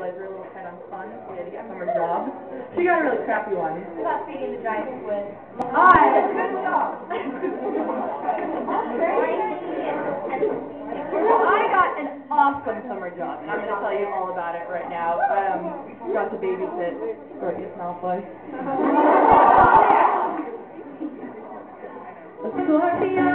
realized we were a little tight on funds, so we had to get summer jobs. She got a really crappy one. It's about feeding the giant squid. Good job. I got an awesome summer job, and I'm going to tell you all about it right now. Got to babysit Scorpius Malfoy. A Scorpion